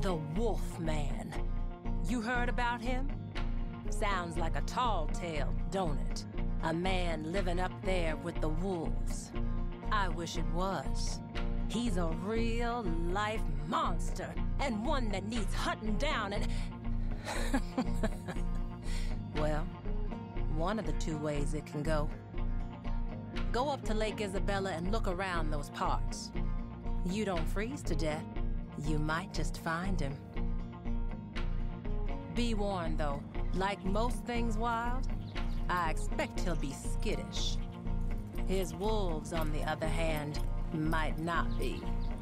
The Wolf Man. You heard about him? Sounds like a tall tale, don't it? A man living up there with the wolves. I wish it was. He's a real-life monster, and one that needs hunting down and... Well, one of the two ways it can go. Go up to Lake Isabella and look around those parts. You don't freeze to death, you might just find him. Be warned, though, like most things wild, I expect he'll be skittish. His wolves, on the other hand, might not be.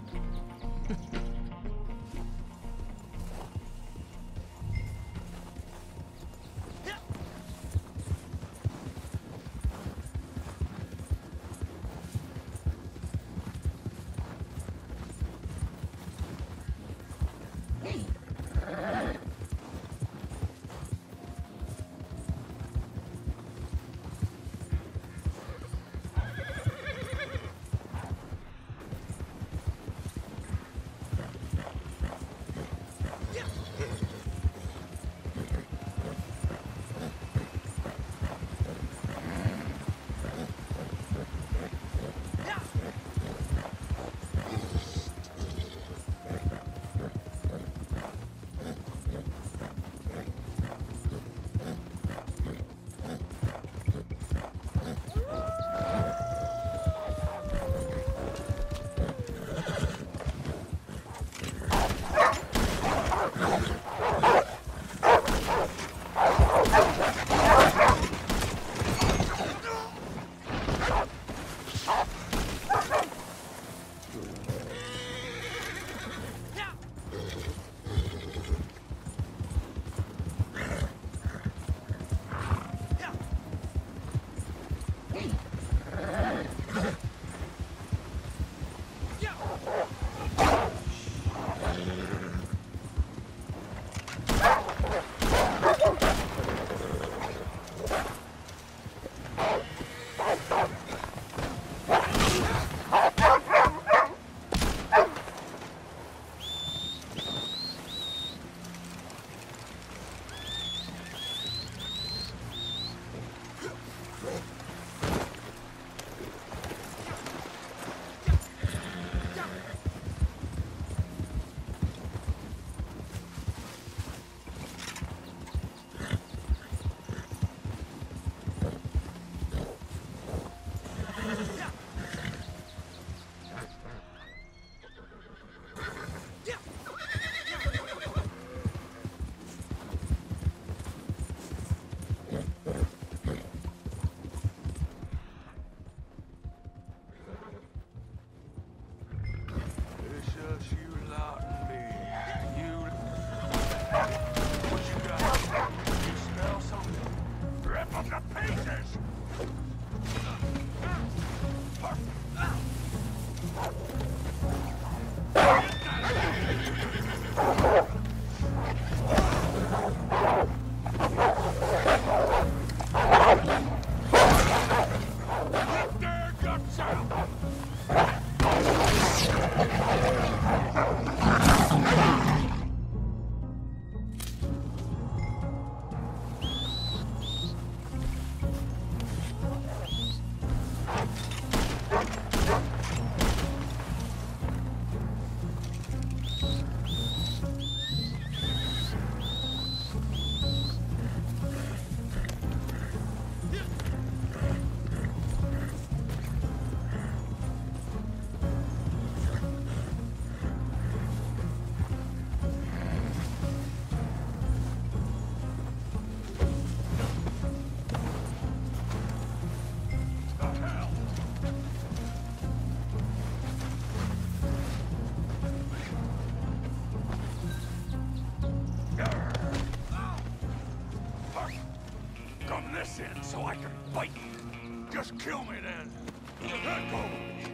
So I can bite. Just kill me then. Let go.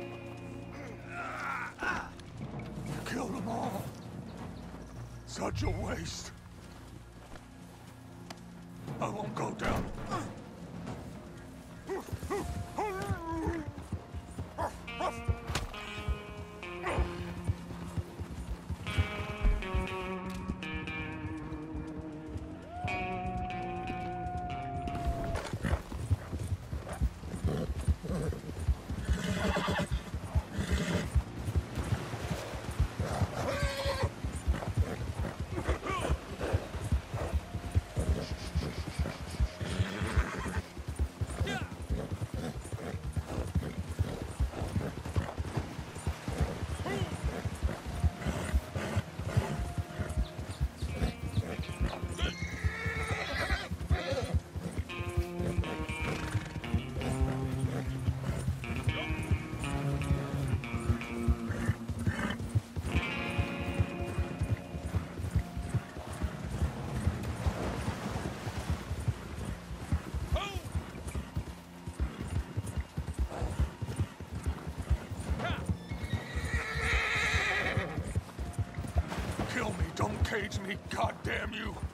You killed them all. Such a waste. I won't go down. enrage me, goddamn you!